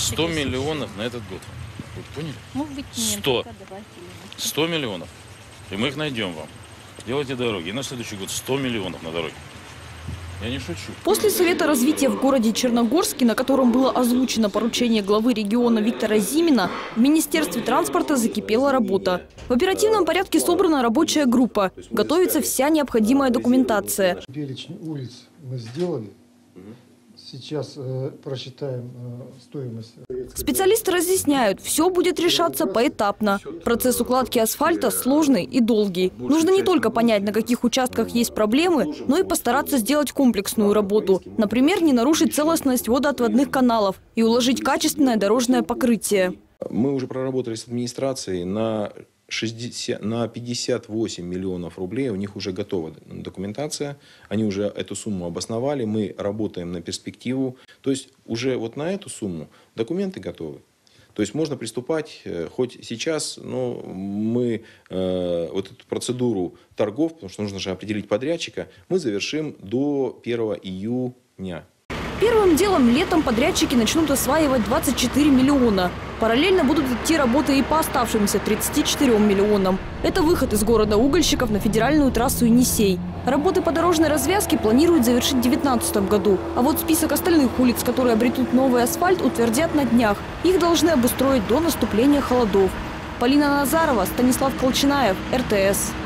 100 миллионов на этот год. Вы поняли? Может быть, нет. 100 миллионов. И мы их найдем вам. Делайте дороги. И на следующий год 100 миллионов на дороге. Я не шучу. После Совета развития в городе Черногорске, на котором было озвучено поручение главы региона Виктора Зимина, в Министерстве транспорта закипела работа. В оперативном порядке собрана рабочая группа. Готовится вся необходимая документация. Перечень улиц мы сделали. Сейчас просчитаем стоимость. Специалисты разъясняют, все будет решаться поэтапно. Процесс укладки асфальта сложный и долгий. Нужно не только понять, на каких участках есть проблемы, но и постараться сделать комплексную работу. Например, не нарушить целостность водоотводных каналов и уложить качественное дорожное покрытие. Мы уже проработали с администрацией на 58 миллионов рублей. У них уже готова документация. Они уже эту сумму обосновали. Мы работаем на перспективу. То есть уже вот на эту сумму документы готовы. То есть можно приступать хоть сейчас, но мы вот эту процедуру торгов, потому что нужно же определить подрядчика, мы завершим до 1 июня. Первым делом летом подрядчики начнут осваивать 24 миллиона. Параллельно будут идти работы и по оставшимся 34 миллионам. Это выход из города угольщиков на федеральную трассу Енисей. Работы по дорожной развязке планируют завершить в 2019 году. А вот список остальных улиц, которые обретут новый асфальт, утвердят на днях. Их должны обустроить до наступления холодов. Полина Назарова, Станислав Колчинаев, РТС.